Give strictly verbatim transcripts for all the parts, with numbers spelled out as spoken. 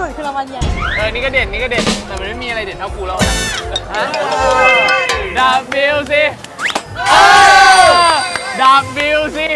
สุดคือรางวัลใหญ่เออนี่ก็เด่นนี่ก็เด่นแต่มันไม่มีอะไรเด่นเท่ากูแล้วดับบิลสิดับบิลสิ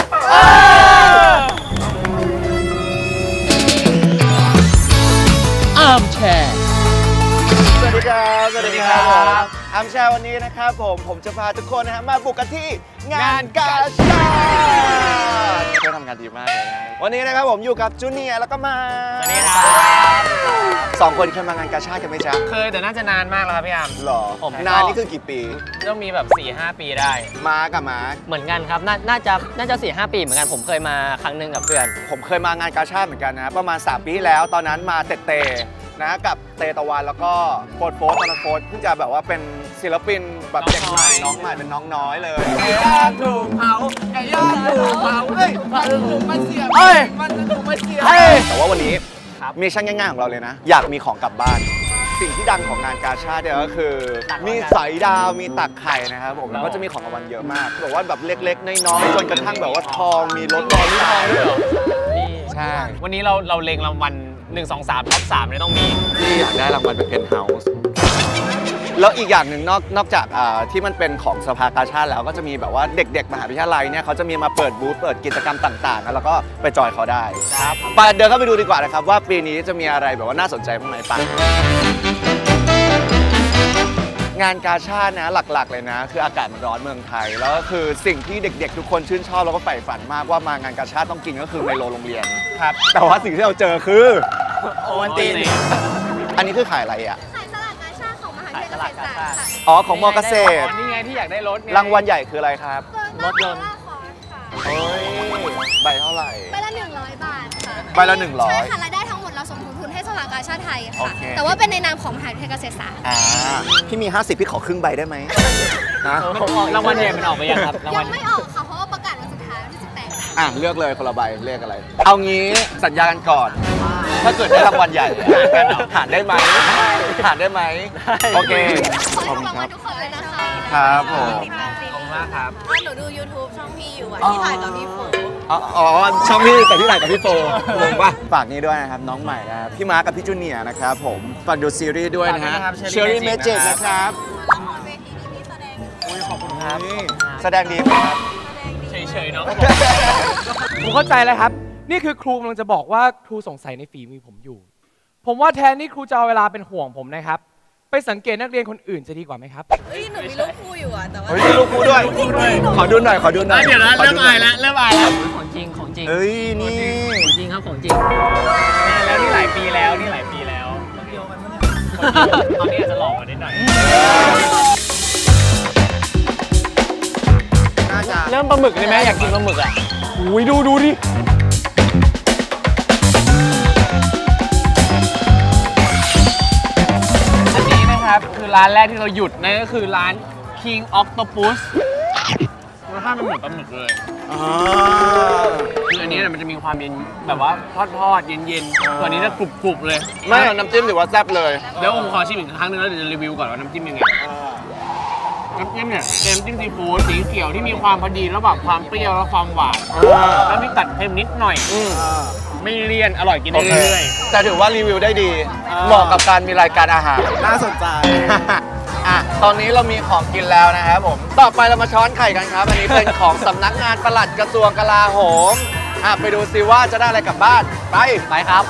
อาร์มแชร์สวัสดีครับสวัสดีครับอาร์มแชร์วันนี้นะครับผมผมจะพาทุกคนนะฮะมาบุกกันที่งานกาชาดเพื่อทำงานดีมากเลยนะวันนี้นะครับผมอยู่กับจูเนียร์แล้วก็มาสวัสดีครับสองคนเคยมางานกาชาดกันไหมจ๊ะเคยแต่น่าจะนานมากแล้วครับพี่อาร์มหรอผมนานนี่คือกี่ปีต้องมีแบบ สี่ห้า ปีได้มากับมาเหมือนกันครับน่าจะน่าจะ สี่ห้า ปีเหมือนกันผมเคยมาครั้งหนึ่งกับเพื่อนผมเคยมางานกาชาดเหมือนกันนะประมาณสามปีที่แล้วตอนนั้นมาเตเตนะกับเตตะวันแล้วก็โฟร์โฟร์ตอนนั้นโฟร์เพิ่งจะแบบว่าเป็นศิลปินแบบเด็กใหม่น้องใหม่เป็นน้องน้อยเลยไก่ย่างถูกเผาไก่ย่างถูกเผาเฮ้ยมันถูกมันเสียบมันถูกมันเสียบแต่ว่าวันนี้มิชชั่นง่ายๆของเราเลยนะอยากมีของกลับบ้านสิ่งที่ดังของงานกาชาดเนี่ยก็คือมีสอยดาวมีตักไข่นะครับผมแล้วก็จะมีของรางวัลเยอะมากแบบว่าแบบเล็กๆน้อยๆจนกระทั่งแบบว่าทองมีรถทองมีทองด้วยเหรอใช่วันนี้เราเราเล็งรางวัลหนึ่ง สอง สามท็อปสามเลยต้องมีที่อยากได้รางวัลเป็นเพนท์เฮาส์แล้วอีกอย่างหนึ่งนอกนอกจากที่มันเป็นของสภากาชาดแล้วก็จะมีแบบว่าเด็กๆมหาวิทยาลัยเนี่ยเขาจะมีมาเปิดบูธเปิดกิจกรรมต่างๆแล้วก็ไปจอยเขาได้ครับไปเดินเข้าไปดูดีกว่านะครับว่าปีนี้จะมีอะไรแบบว่าน่าสนใจบ้างไหมปังงานกาชาดนะหลักๆเลยนะคืออากาศมันร้อนเมืองไทยแล้วก็คือสิ่งที่เด็กๆทุกคนชื่นชอบแล้วก็ใฝ่ฝันมากว่ามางานกาชาดต้องกินก็คือไมโลโรงเรียนครับแต่ว่าสิ่งที่เราเจอคือโอวัลตินอันนี้คือขายอะไรอ่ะขายสลัดกาชาดของมหาวิทยาลัยเกษตรศาสตร์ค่ะอ๋อของมอเกษตรนี่ไงที่อยากได้รถรางวัลใหญ่คืออะไรครับรถยนต์เฮ้ยใบเท่าไหร่ใบละหนึ่งร้อยบาทค่ะใบละหนึ่งร้อยใช่ค่ะรายได้ทั้งหมดเราสมทบทุนให้สภากาชาดไทยค่ะแต่ว่าเป็นในนามของมหาวิทยาลัยเกษตรศาสตร์อ่าพี่มีห้าสิบพี่ขอครึ่งใบได้ไหมนะรางวัลใหญ่มันออกไปยังครับยังไม่ออกค่ะเพราะว่าประกาศวันสุดท้ายวันที่สิบแปดอ่ะเลือกเลยคนละใบเลือกอะไรเอางี้สัญญากันก่อนถ้าเกิดได้รางวัลใหญ่หารได้ไหมหารได้ไหมโอเคขอบคุณครับทุกคนเลยนะคะครับผมขอบคุณมากครับหนูดู ยูทูบ ช่องพี่อยู่อ่ะที่ถ่ายกับพี่โฟอ๋อช่องพี่แต่ที่ถ่ายกับพี่โฟงงป่ะฝากนี้ด้วยนะครับน้องใหม่นะครับพี่มาร์คกับพี่จูเนียร์นะครับผมฝากดูซีรีส์ด้วยนะฮะ Cherry Magic นะครับเวทีนี้พี่แสดงขอบคุณครับแสดงดีครับเฉยๆเนาะผมเข้าใจแล้วครับนี่คือครูกำลังจะบอกว่าครูสงสัยในฝีมือผมอยู่ผมว่าแทนที่ครูจะเอาเวลาเป็นห่วงผมนะครับไปสังเกตนักเรียนคนอื่นจะดีกว่าไหมครับเฮ้ยหนูมีลูกครูอยู่อ่ะแต่ว่าเฮ้ยมีลูกครูด้วยขอดูหน่อยขอดูหน่อยเดี๋ยวนะเริ่มอายแล้วเริ่มอายแล้วของจริงของจริงเฮ้ยนี่ของจริงครับของจริงแล้วนี่หลายปีแล้วนี่หลายปีแล้วตอนนี้อาจจะหลอกมานิดหน่อยเริ่มปลาหมึกเลยไหมอยากกินปลาหมึกอ่ะอุ้ยดูดูดิอันนี้นะครับคือร้านแรกที่เราหยุดนั่นก็คือร้าน King Octopus รสชาติมันเหมือนปลาหมึกเลยคืออันนี้มันจะมีความเย็นแบบว่าทอดๆเย็นๆตัวนี้จะกรุบๆเลยไม่น้ำจิ้มถือว่าแซ่บเลยเดี๋ยวผมขอชิมอีกครั้งนึงแล้วเดี๋ยวจะรีวิวก่อนว่าน้ำจิ้มยังไงน้ำจิ้มเนี่ยเป็นน้ำจิ้มซีฟู้ดสีเขียวที่มีความพอดีระหว่างความเปรี้ยวและความหวานแล้วมีตัดเค็มนิดหน่อยไม่เลี่ยนอร่อยกินได้เรื่อยๆแต่ถือว่ารีวิวได้ดีเหมาะกับการมีรายการอาหารน่าสนใจอ่ะตอนนี้เรามีของกินแล้วนะครับผมต่อไปเรามาช้อนไข่กันครับอันนี้เป็นของสำนักงานปลัดกระทรวงกลาโหมอ่ะไปดูซิว่าจะได้อะไรกลับบ้านไปไปครับ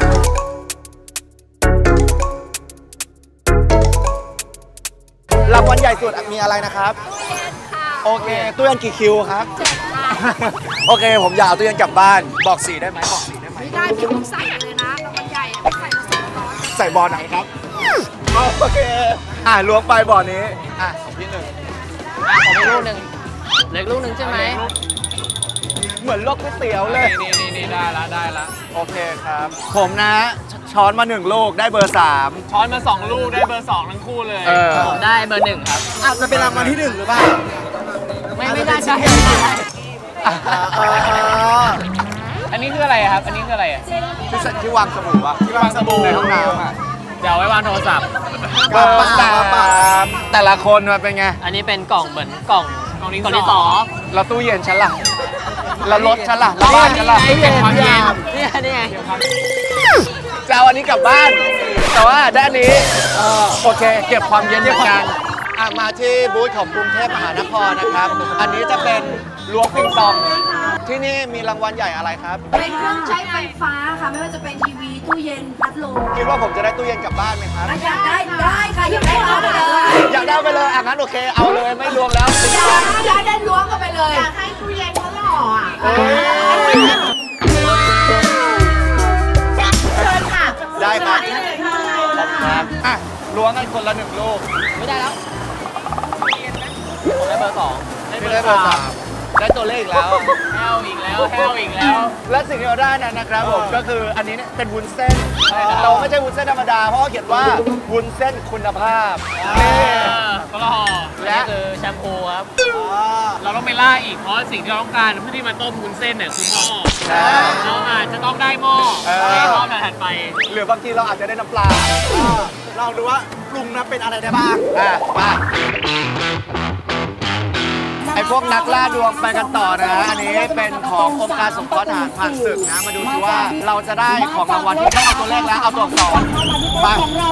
รางวัลใหญ่สุดมีอะไรนะครับโอเคตู้เย็นกี่คิวครับโอเคผมอยากเอาตู้เย็นกลับบ้านบอกสีได้ไหมบอกสีได้ไหมไม่ได้พี่ต้องใส่เลยนะรางวัลใหญ่ใส่ละสองร้อยใส่บอลไหนครับโอเคอ่ะล้วงไปบอลนี้อ่ะของพี่หนึ่งอ่ะของพี่ลูกหนึ่งเล็กลูกหนึ่งใช่ไหมเหมือนลกก๋วยเตี๋ยวเลยนี่นี่นี่ได้ละได้ละโอเคครับผมนะช้อนมาหนึ่งลูกได้เบอร์สามช้อนมาสองลูกได้เบอร์สองทั้งคู่เลยผมได้เบอร์หนึ่งครับอ่ะจะเป็นรางวัลที่หนึ่งหรือเปล่าไม่ไม่ได้ใช่อันนี้คืออะไรครับอันนี้คืออะไรอ่ะที่เซ็ตที่วางสบู่อะที่วางสบู่ในห้องน้ำอะเดี๋ยวไว้วางโทรศัพท์เบอร์สามแต่ละคนมันเป็นไงอันนี้เป็นกล่องเหมือนกล่องกล่องดินกล่องสดินสออแล้วตู้เย็นฉันล่ะแล้วรถฉันล่ะแล้วบ้านฉันล่ะเก็บความเย็นนี่ไงนี่ไงจะเอาอันนี้กลับบ้าน แต่ว่าด้านนี้โอเค เก็บความเย็นเหมือนกันอ่ะมาที่บูธของกรุงเทพมหานครนะครับ อันนี้จะเป็นล้วงปิงปองที่นี่มีรางวัลใหญ่อะไรครับเป็นเครื่องใช้ไฟฟ้าค่ะ ไม่ว่าจะเป็นทีวี ตู้เย็น พัดลมคิดว่าผมจะได้ตู้เย็นกลับบ้านไหมครับอยากได้ได้ค่ะ อยากได้เอาไปเลยอยากได้ไปเลยอ่ะงั้นโอเค เอาเลยไม่รวมแล้วปิงอยาปองกอยากได้ล้วงเข้าไปเลย อยากให้ตู้เย็นเขาหล่ออ่ะเอ้ยเชิญค่ะได้ครับเชิญค่ะขอบคุณครับอ่ะล้วงกันคนละหนึ่งลูกไม่ได้แล้วผมได้เบอร์สองไม่ได้เบอร์สามได้ตัวเลขอีกแล้วแห้วอีกแล้วแห้วอีกแล้วและสิ่งที่เราได้นั้นนะครับผมก็คืออันนี้เนี่ยเป็นวุ้นเส้นเราไม่ใช่วุ้นเส้นธรรมดาเพราะว่าเขียนว่าวุ้นเส้นคุณภาพนี่ก็รอและคือแชมพูครับเราต้องไปล่าอีกเพราะสิ่งที่เราต้องการเพื่อที่มาต้มวุ้นเส้นเนี่ยคือหม้อใช่เราอาจจะต้องได้หม้อเออในรอบถัดไปหรือบางทีเราอาจจะได้น้ำปลาลองดูว่าปรุงน้ำเป็นอะไรได้บ้างอ่ะมาไอพวกนักล่าดวงไปกันต่อนะฮะอันนี้เป็นขององค์การสงเคราะห์ทหารผ่านศึกนะมาดูสิว่าเราจะได้ของรางวัลที่ไม่เอาตัวเลขแล้วเอาตัวอักษรไป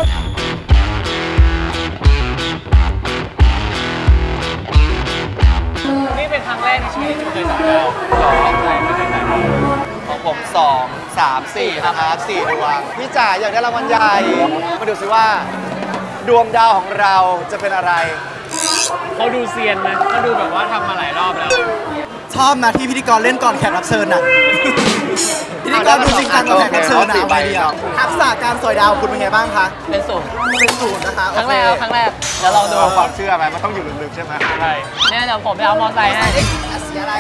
นี่เป็นครั้งแรกในชีวิตที่ผมเคยจับแล้วหรอใช่ไม่เคยจับของผมสองสามสี่นะครับสี่ดวงพี่จ๋าอยากได้รางวัลใหญ่มาดูสิว่า ดวงดาวของเราจะเป็นอะไรเขาดูเซียนนะเขาดูแบบว่าทำมาหลายรอบแล้วชอบนะที่พิธีกรเล่นก่อนแขกรับเชิญน่ะ พิธีกรดูจริงจังกับแขกรับเชิญนะเอาไอเดียทักษะการสอยดาวคุณเป็นไงบ้างคะเป็นสูตรเป็นสูตรนะคะครั้งแรกครับครั้งแรกเดี๋ยวลองดูเอาความเชื่อไหมมันต้องอยู่ลึกๆใช่ไหมใช่เนี่ยเดี๋ยวผมไปเอามอไซค์ให้สีอะไร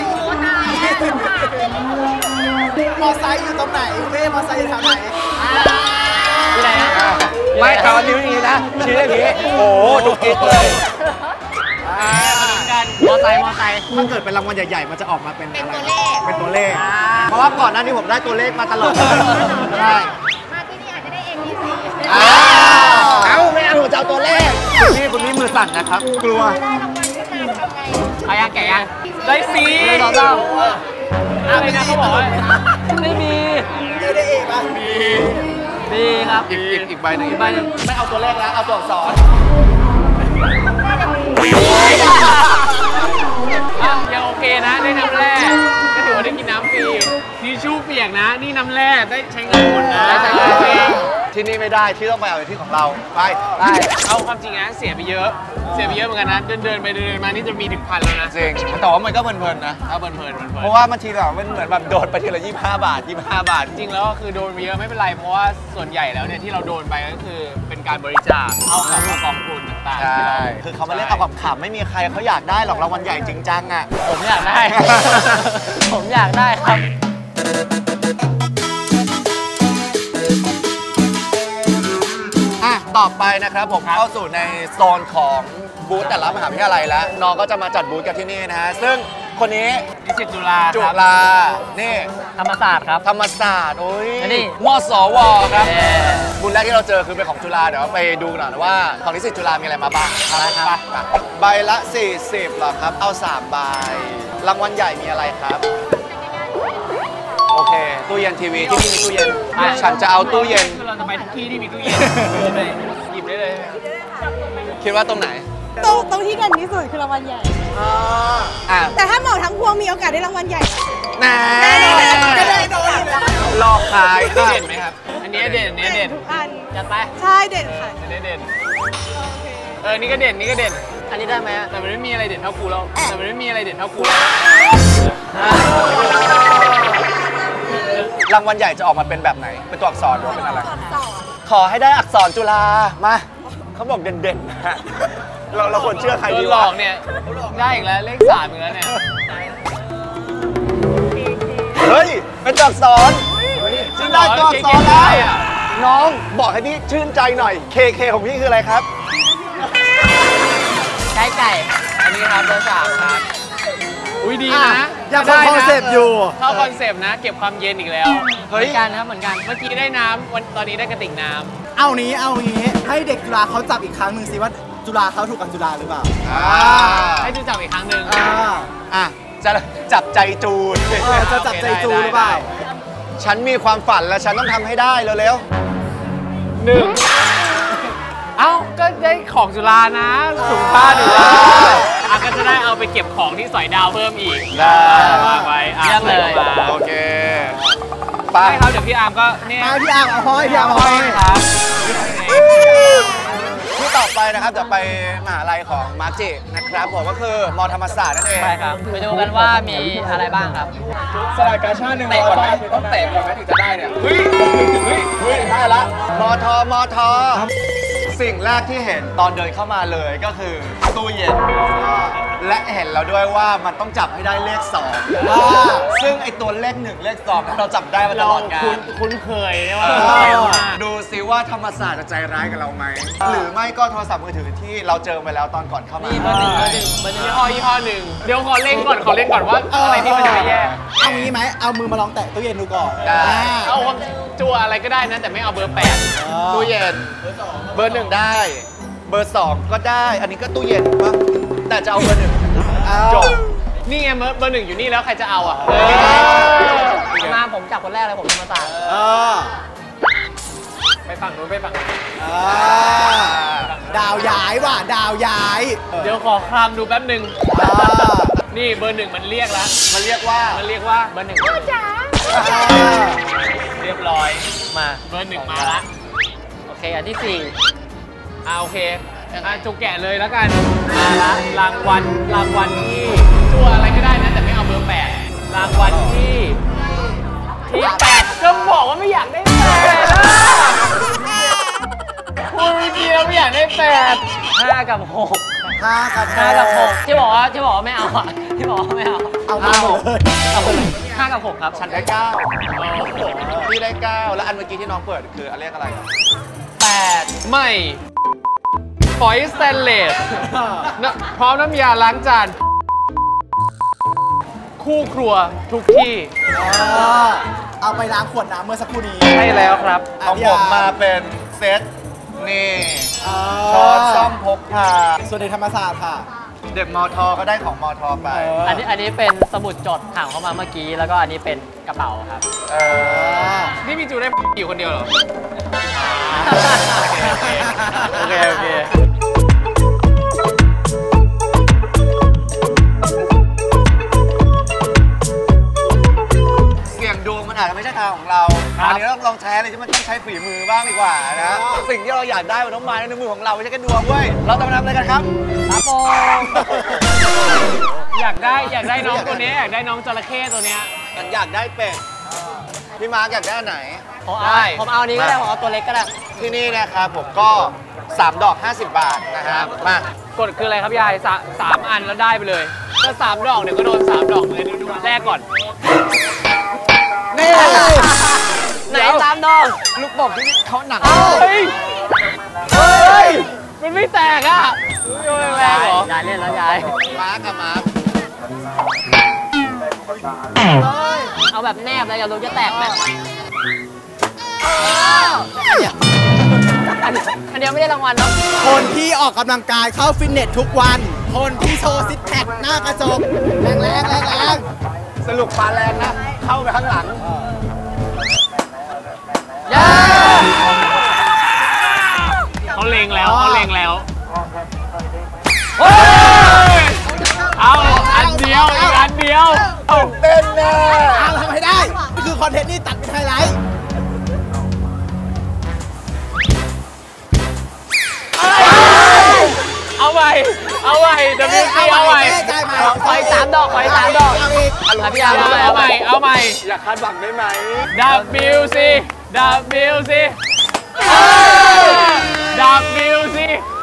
มอไซค์อยู่ตรงไหนคุณเม่มอไซค์อยู่แถวไหนที่ไหนนะไม่ตอนนิ้วอย่างนี้นะชี้อย่างนี้โอ้โหทุกทิศเลยกันมอไซค์มอไซค์ถ้าเกิดเป็นรางวัลใหญ่ๆมันจะออกมาเป็นเป็นอะไรตัวเลขเป็นตัวเลข เพราะว่าก่อนหน้านี้ผมได้ตัวเลขมาตลอดใช่มาที่นี่อาจจะได้ เอ็ม บี ซีอ้าวเอ้าไม่เอาผมจะเอาตัวเลขคุณพี่คุณพี่มือสั่นนะครับ กลัวได้รางวัลขึ้นมาทำไงเอายังแกะยังได้สีหนึ่งสองสามอ่ะเป็นไงเขาบอกว่าไม่มีเยอะได้เองปะมีครับอีกอีกอีกใบหนึ่งอีกใบหนึ่งไม่เอาตัวเลขแล้วเอาตัวอักษรอ่ะยังโอเคนะได้น้ำแร่ก็ถือว่าได้กินน้ำฟรีทิชชู่เปียกนะ นี่น้ำแร่ได้ใช้เงินหมดนะได้ใช้เงินฟรีที่นี่ไม่ได้ที่ต้องไปเอาที่ของเราไปไปเอาความจริงนะเสียไปเยอะ เสียไปเยอะเหมือนกันนะ เดินเดินไปเดินมานี่จะมีถึงพันแล้วนะจริงแต่ว่ามันก็เพลินๆนะเอาเพลินเพลินเพลินเพราะว่าบางทีแบบมันเหมือนแบบโดดไปทีละยี่สิบห้าบาทยี่สิบห้าบาทจริงแล้วก็คือโดนไปเยอะไม่เป็นไรเพราะว่าส่วนใหญ่แล้วเนี่ยที่เราโดนไปก็คือเป็นการบริจาคเอาของมากองทุนต่างๆใช่ที่เราคือเขามาเล่นเอากับขำไม่มีใครเขาอยากได้หรอกรางวัลใหญ่จริงจังอ่ะผมอยากได้ ผมอยากได้ครับอ่ะ ต่อไปนะครับผมเข้าสู่ในโซนของบูธแต่ละมหาวิทยาลัยแล้ว น้องก็จะมาจัดบูธกันที่นี่นะฮะ ซึ่งคนนี้นิสิตจุฬาจุครับฬา นี่ธรรมศาสตร์ครับธรรมศาสตร์โอ้ยอันนี้มสวครับเอ่อบูธแรกที่เราเจอคือเป็นของจุฬาเดี๋ยวไปดูหน่อยว่าของนิสิตจุฬามีอะไรมาบ้างอะไรครับไปไปใบละ สี่สิบเหรอครับ เอา สาม ใบ รางวัลใหญ่มีอะไรครับ โอเค ตู้เย็นทีวีที่นี่มีตู้เย็น ฉันจะเอาตู้เย็นคือเราจะไปทุกที่ที่มีตู้เย็นหยิบได้เลยคิดว่าตรงไหนตรงตรงที่กันที่สุดคือรางวัลใหญ่อ่ะแต่ถ้าเหมาทั้งพวงมีโอกาสได้รางวัลใหญ่แน่ก็เลยโดนหลอกขายนี่ค่ะเด่นไหมครับ อันนี้เด่นอันนี้เด่นทุกอันจัดไปใช่เด่นค่ะอันนี้เด่น เออ นี่ก็เด่น นี่ก็เด่นอันนี้ได้ไหมอะแต่มันไม่มีอะไรเด่นเท่ากูแล้ว แต่มันไม่มีอะไรเด่นเท่ากูแล้วรางวัลใหญ่จะออกมาเป็นแบบไหน เป็นตัวอักษรหรือว่าเป็นอะไร ขอให้ได้อักษรจุฬา มา เขาบอกเด่นๆนะเราเราควรเชื่อใครโดดีนหลวะอกเนี่ย ได้อีกแล้ว เลขสามอีกแล้วเนี่ยเฮ้ย เป็นตัวอักษรจริงได้ตัวอักษรแล้ว น้องบอกให้พี่ชื่นใจหน่อย เค เค ของพี่คืออะไรครับไก่ไก่อันนี้ครับเบอร์สามครับ อุ้ยดีนะอยากฟังคอนเซปต์อยู่เข้าคอนเซปต์นะ เก็บความเย็นอีกแล้วเหมือนกันครับเหมือนกันเมื่อกี้ได้น้ำวันตอนนี้ได้กระติกน้เอานี้เอางี้ให้เด็กจุฬาเขาจับอีกครั้งหนึ่งสิว่าจุฬาเขาถูกกับจุฬาหรือเปล่าให้จูจับอีกครั้งหนึ่งอ่าอ่ะจะจับใจจูนเออจะจับใจจูหรือเปล่าฉันมีความฝันและฉันต้องทำให้ได้เร็วหนึ่งเอ้าก็ได้ของจุฬานะถุงผ้าจุฬาอ่ะก็จะได้เอาไปเก็บของที่สอยดาวเพิ่มอีกๆได้วางไว้อ่ะเยี่ยมเลยใส่ลงมาโอเคไปใช่ครับเดี๋ยวพี่อาร์มก็เนี่ยไปพี่อาร์มเอาห้อยพี่อาร์มเอาห้อยครับที่ต่อไปนะครับจะไปมหาลัยของมาร์จินะครับผมก็คือมอธรรมศาสตร์นั่นเองใช่ครับไปดูกันว่ามีอะไรบ้างครับสลายกาชาติหนึ่งร้อยบาทต้องเตะก่อนไหมถึงจะได้เนี่ยเฮ้ยเฮ้ยเฮ้ยได้ละมอทอมอทอสิ่งแรกที่เห็นตอนเดินเข้ามาเลยก็คือตู้เย็น และเห็นแล้วด้วยว่ามันต้องจับให้ได้เลขสองซึ่งไอตัวเลขหนึ่งเลขสองเราจับได้มาตเราลอดกาคุ้รนคุ้นเคยเนี่ยว่าเอเราเคยอมากดูซิว่าธรรมศาสตร์จะใจร้ายกับเราไหม หรือไม่ก็โทรศัพท์มือถือที่เราเจอมาแล้วตอนก่อนเข้ามานี่เบอร์หนึ่งเบอร์หนึ่งเบอร์หนึ่งยี่ห้อยี่ห้อหนึ่งเดี๋ยวขอเล่นก่อนขอเล่นก่อนว่าอะไรที่มันจะไม่แย่เอางี้ไหมเอามือมาลองแตะตู้เย็นดูก่อนได้เอาความจัวอะไรก็ได้นะ แต่ไม่เอาเบอร์แปดตู้เย็นเบอร์หนึ่งได้ เบอร์สองก็ได้ อันนี้ก็ตู้เย็นปะแต่จะเอาเบอร์หนึ่งจบนี่ไงเบอร์เบอร์หนึ่งอยู่นี่แล้วใครจะเอาอ่ะมาผมจับคนแรกเลยผมธรรมศาสตร์เออไปฝั่งนู้นไปฝั่งนู้นเออดาวย้ายว่ะดาวย้ายเดี๋ยวขอคลำดูแป๊บหนึ่งอ่านี่เบอร์หนึ่งมันเรียกแล้วมันเรียกว่ามันเรียกว่าเบอร์หนึ่งอ่าเรียบร้อยมาเบอร์หนึ่งมาละโอเคอันที่สี่อ่าโอเคอ่ะจุกแกะเลยแล้วกันมาละรางวัลรางวัลที่จัวอะไรก็ได้นะแต่ไม่เอาเบอร์แปดรางวัลที่ที่แปดก็บอกว่าไม่อยากได้แปดอ่ะพูดเมื่อกี้แล้วไม่อยากได้แปดห้ากับหกห้ากับห้ากับหกที่บอกว่าที่บอกว่าไม่เอาอ่ะที่บอกว่าไม่เอาเอามาหมดเลยเอาหมดเลยห้ากับหกครับฉันได้เก้าพี่ได้เก้าแล้วอันเมื่อกี้ที่น้องเปิดคืออันเรียกอะไรอ่ะแปดไม่ฝอยสแตนเลสนะพร้อมน้ำยาล้างจานคู่ครัวทุกที่อ๋อเอาไปล้างขวดน้ำเมื่อสักครู่นี้ใช่แล้วครับของผมมาเป็นเซตนี่อ่าช้อนซ่อมพกพาส่วนในธรรมศาสตร์ค่ะเด็กมอทอก็ได้ของมอทอไปเอออันนี้อันนี้เป็นสมุดจดถามเข้ามาเมื่อกี้แล้วก็อันนี้เป็นกระเป๋าครับเออนี่มีจูได้อยู่คนเดียวเหรอโอเคโอเคเสี่ยงดวงมันอาจจะไม่ใช่ทางของเราคราวนี้เราลองใช้อะไรที่มันต้องใช้ฝีมือบ้างดีกว่านะ สิ่งที่เราอยากได้มันต้องมาในมือของเราไม่ใช่แค่ดวงเว้ย เราจะมาทำอะไรกันครับครับผมอยากได้อยากได้น้องตัวเนี้ยอยากได้น้องจระเข้ตัวเนี้ยอยากได้เป็ด พี่มาร์กอยากได้อันไหนผมเอาผมเอาอันนี้ก็ได้ผมเอาตัวเล็กก็ได้ที่นี่นะครับผมก็ สามดอกห้าสิบบาทนะครับ มากดคืออะไรครับยายสาสามอันแล้วได้ไปเลยถ้าสามดอกเนี่ยก็โดนสามดอกเลยดูแรกก่อนนี่ไหนสามดอกลูกบอกที่นี่เขาหนักเฮ้ยเฮ้ยมันไม่แตกอ่ะโดนแรงเหรอยายเล่นแล้วยายมาร์กกับมาร์กเอาแบบแนบเลยอย่ารู้จะแตกไหมอันเดียวอันเดียวไม่ได้รางวัลเนาะคนที่ออกกำลังกายเข้าฟิตเนสทุกวัน คนที่โชว์ซิกแพคหน้ากระจกแรงแรงแรงแรงสรุปปลาแรงนะ เข้าไปข้างหลังเขาเล็งแล้วเขาเล็งแล้วเอาอันเดียวอีกอันเดียวตื่นเต้นแน่เอาทำให้ได้ นี่คือคอนเทนต์นี่ตัดเป็นไฮไลท์เอาใหม่เอาใหม่เดี๋ยวพี่เอาใหม่ใจใหม่ขออีกสามดอกขออีกสามดอกเอาอีกอ่ะพี่อาร์มเอาใหม่เอาใหม่อยากคาดหวังได้ไหม W C W C W C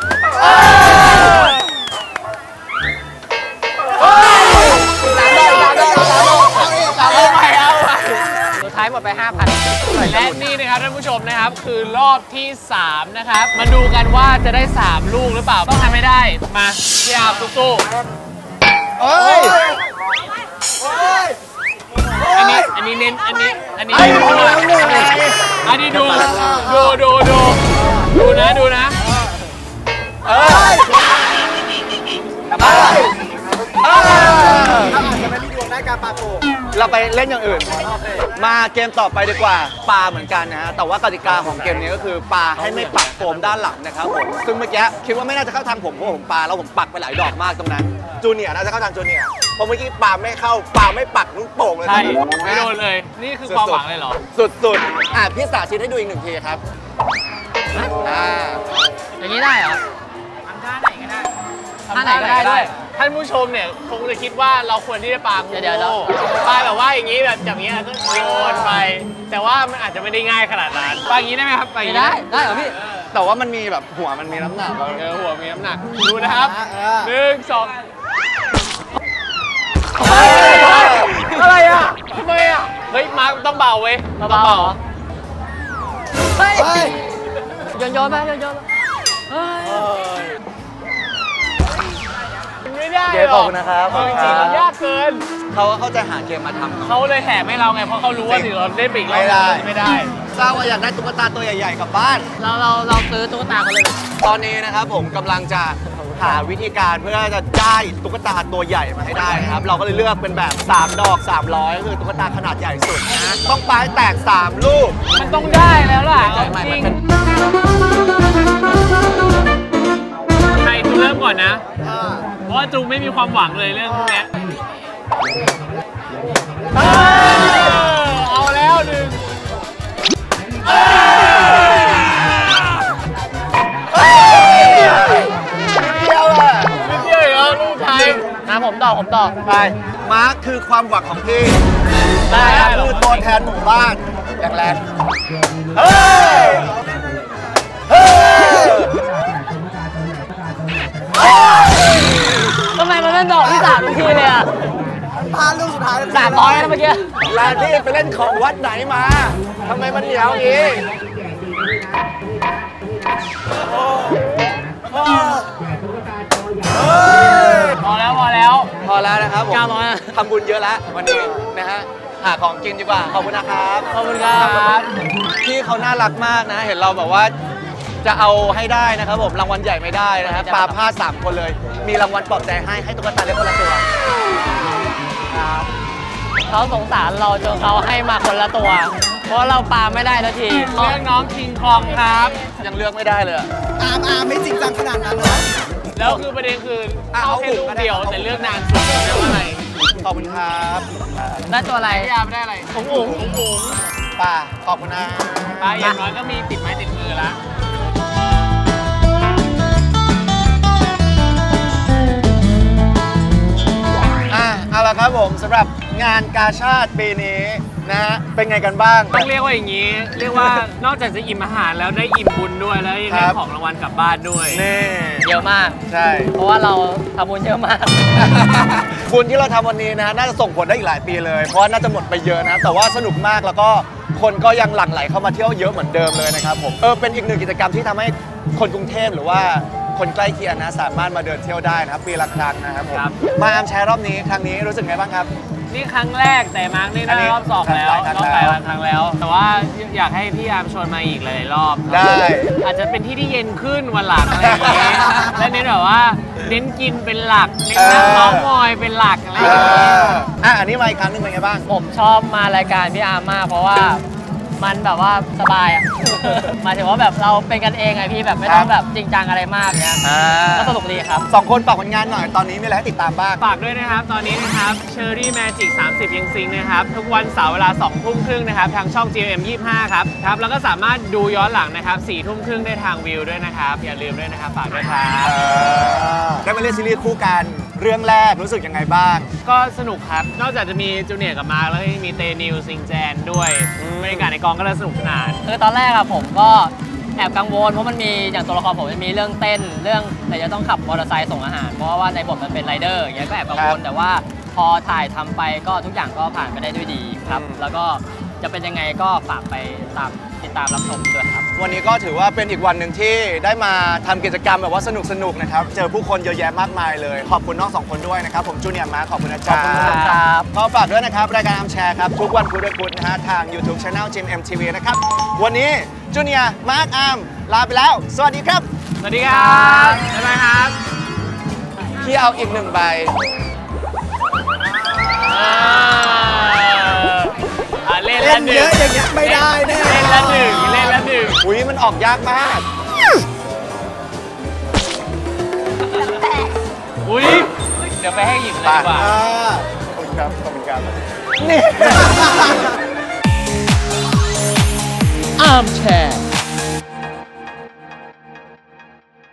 เอาใหม่เอาใหม่สุดท้ายหมดไป ห้าพันและนี่นะครับท่านผู้ชมนะครับคือรอบที่สามนะครับมาดูกันว่าจะได้สามลูกหรือเปล่าต้องทำให้ได้มาพี่อาร์มสู้เอ้ยๆอันนี้อันนี้เน้นอันนี้อันนี้ดูนะอันนี้ดูดูดูดูดูนะดูนะเอ้ยเอ้ยเอ้ยถ้าอาจจะไม่รีดวงได้การปาโกเราไปเล่นอย่างอื่น มาเกมต่อไปดีกว่าปลาเหมือนกันนะฮะแต่ว่ากติกาของเกมนี้ก็คือปลาให้ไม่ปักโฟมด้านหลังนะครับผมซึ่งเมื่อกี้คิดว่าไม่น่าจะเข้าทางผมเพราะผมปลาแล้วผมปักไปหลายดอกมากตรงนั้นจูเนียร์น่าจะเข้าทางจูเนียร์เพราะเมื่อกี้ปลาไม่เข้าปลาไม่ปักลูกโป่งเลยใช่ครับไม่โดนเลย นี่คือความหวังเลยเหรอสุดๆอ่ะพี่สาธิตให้ดูอีกหนึ่งทีครับอ่าอย่างนี้ได้เหรอท่าไหนก็ได้ท่าไหนก็ได้ด้วยท่านผู้ชมเนี่ยคงจะคิดว่าเราควรที่จะปางูเดี๋ยวเดี๋ยวปาแบบว่าอย่างนี้แบบอย่างนี้ก็โยนไป แต่ว่ามันอาจจะไม่ได้ง่ายขนาดนั้นปาอย่างนี้ได้ไหมครับปาอย่างนี้ได้ได้เหรอพี่แต่ว่ามันมีแบบหัวมันมีน้ำหนักเออหัวมีน้ำหนักดูนะครับหนึ่งสองอะไรอ่ะทำไมอ่ะเฮ้ยมาร์คต้องเบาเว้ยเบาๆเหรอ เฮ้ยโยนโยนไปโยนโยนเฮ้ยไม่ได้เกหมรขออบ กคุณนะครับเออจริงๆมันยากเกินเขาก็เข้าใจหาเกมมาทำเนอะเขาเลยแถมให้เราไงเพราะเขารู้ว่าถึงเราเล่นไปอีกรอบไม่ได้ไม่ได้ทราบว่าอยากได้ตุ๊กตาตัวใหญ่ๆกลับบ้านเราเราเราซื้อตุ๊กตาเขาเลยไหมตอนนี้นะครับผมกำลังจะหาวิธีการเพื่อจะได้ตุ๊กตาตัวใหญ่มาให้ได้นะครับ เราก็เลยเลือกเป็นแบบสามดอกสามร้อยก็คือตุ๊กตาขนาดใหญ่สุดนะต้องปาให้แตกสามลูกมันต้องได้แล้วล่ะใช่ไหมจริงมันเป็นใครจูเริ่มก่อนนะ เพราะว่าจูไม่มีความหวังเลยเรื่องพวกเนี้ยเออเอาแล้วหนึ่งเดียวอ่ะไม่เชื่อเหรอลูกไทยนะผมต่อผมต่อไปมาร์คคือความหวังของพี่ได้มาร์คเหรอคือตัวแทนหมู่บ้านแรงๆเฮ้ยเฮ้ยทำไมมันเล่นดอกที่สามทุกทีเลยอ่ะพลาดลูกสุดท้ายสามร้อยแล้วเมื่อกี้ร้านพี่ไปเล่นของวัดไหนมาทำไมมันเหนียวอย่างนี้พอแล้วพอแล้วพอแล้วนะครับผมเก้าร้อยอะทำบุญเยอะแล้ววันนี้นะฮะหาของกินดีกว่าขอบคุณนะครับขอบคุณครับพี่เขาน่ารักมากนะ เห็นเราแบบว่าจะเอาให้ได้นะครับผมรางวัลใหญ่ไม่ได้นะครับปลาพลาดสามคนเลย มีรางวัลปลอบใจให้ให้ตุ๊กตาเล็กคนละตัวเขาสงสารเราจนเขาให้มาคนละตัว เพราะเราปาไม่ได้ทันทีเรื่องน้องคิงคองครับยังเลือกไม่ได้เลยอะอาร์มอาร์มไม่จริงจังขนาดนั้นนะแล้วคือประเด็นคืออ่ะเอาเอาแค่ถูลูกกก็ได้เดียวเอาแต่เลือกนานสุดเรื่องอะไรขอบคุณครับได้ตัวอะไรพี่ยามได้อะไรอุ๋งอุ๋งอุ๋งอุ๋งป้าขอบคุณนะปลาอย่างน้อยก็มีติดไม้ติดมือละอ่ะเอาละครับผมสำหรับงานกาชาติปีนี้นะฮะเป็นไงกันบ้างต้องเรียกว่าอย่างนี้ เรียกว่านอกจากจะอิ่มอาหารแล้วได้อิ่มบุญด้วยแล้วยังคได้รับของรางวัลกลับบ้านด้วยนี่เยอะมากใช่เพราะว่าเราทำบุญเยอะมากบุญที่เราทำวันนี้นะ น่าจะส่งผลได้อีกหลายปีเลย เพราะว่าน่าจะหมดไปเยอะนะ แต่ว่าสนุกมากแล้วก็คนก็ยังหลั่งไหลเข้ามาเที่ยวเยอะเหมือนเดิมเลยนะครับผม เออ เป็นอีกหนึ่งกิจกรรมที่ทำให้คนกรุงเทพหรือว่าคนใกล้เคียงนะสามารถมาเดินเที่ยวได้นะครับปีละครั้งนะครับผมครับมาอามแชร์รอบนี้ครั้งนี้รู้สึกไงบ้างครับนี่ครั้งแรกแต่มาร์กนี่อันได้นี้รอบสองแล้วหลายครั้งรอบแล้วหลายครั้งแล้ว แต่ว่าอยากให้พี่ยามชวนมาอีกหลายๆรอบได้อาจจะเป็นที่ที่เย็นขึ้นวันหลังอะไรอย่างเงี้ยและเน้นแบบว่าเน้นกินเป็นหลักเน้นนั่งเมาส์มอยเป็นหลักอะไรอเอย่างเงี้ยออ่ะอันนี้มาอีกครั้งหนึงเป็นไงบ้างผมชอบมารายการพี่อาร์มมาก เพราะว่ามันแบบว่าสบายอ่ะ หมายถึงว่าแบบเราเป็นกันเองไงพี่แบบไม่ต้องแบบจริงจังอะไรมากเนี้ยอ่าก็สนุกดีครับสองคนฝากผลงานหน่อยตอนนี้มีอะไรให้ติดตามบ้างฝากด้วยนะครับ ตอนนี้นะครับ Cherry Magic สามสิบยังซิงนะครับ ทุกวันเสาร์เวลาสองทุ่มครึ่งนะครับ ทางช่อง จี เอ็ม ยี่สิบห้า ครับครับ แล้วก็สามารถดูย้อนหลังนะครับสี่ทุ่มครึ่งได้ทางวิวด้วยนะครับ อย่าลืมด้วยนะครับ ฝากด้วยครับได้มาเล่นซีรีส์คู่กันเรื่องแรกรู้สึกยังไงบ้างก็สนุกครับ นอกจากจะมีจูเนียร์กับมาร์คแล้วก็ยังมีเตนิวซิงแจนด้วยอืมบรรยากาศในกองก็เลยสนุกสนานคือตอนแรกอะผมก็แอบกังวลเพราะมันมีอย่างตัวละครผมจะมีเรื่องเต้นเรื่องไหนจะต้องขับมอเตอร์ไซค์ส่งอาหาร เพราะว่าในบทมันเป็นไรเดอร์อย่างเงี้ยก็แอบกังวลแต่ว่าพอถ่ายทำไปก็ทุกอย่างก็ผ่านไปได้ด้วยดีครับ แล้วก็จะเป็นยังไงก็ฝากไปตามติดตามรับชมด้วยครับวันนี้ก็ถือว่าเป็นอีกวันหนึ่งที่ได้มาทำกิจกรรมแบบว่าสนุกสนุกๆนะครับ เจอผู้คนเยอะแยะมากมายเลย ขอบคุณน้องสองคนด้วยนะครับ ผมจูเนียร์มาร์คขอบคุณนะจ๊ะขอบคุณครับก็ฝากด้วยนะครับ รายการอัมแชร์ครับ ทุกวันพุธด้วยพุธนะฮะทาง YouTube Channel จิม เอ็ม ที วี นะครับ วันนี้จูเนียร์มาร์คอาร์มลาไปแล้ว สวัสดีครับสวัสดีครับบ๊ายบายครับพี่เอาอีกหนึ่งใบอ่าเล่นเล่ละนหนึ่เยงอะอย่างเงี้ยไม่ได้แน่เล่นละหนึ่งเล่นละหนึ่งอุ้ยมันออกยากมากอุ้ยเดี๋ยวไปให้หยิบเลยดีกว่าอ่าขอบคุณครับขอบคุณครับนี่อาร์มแชร์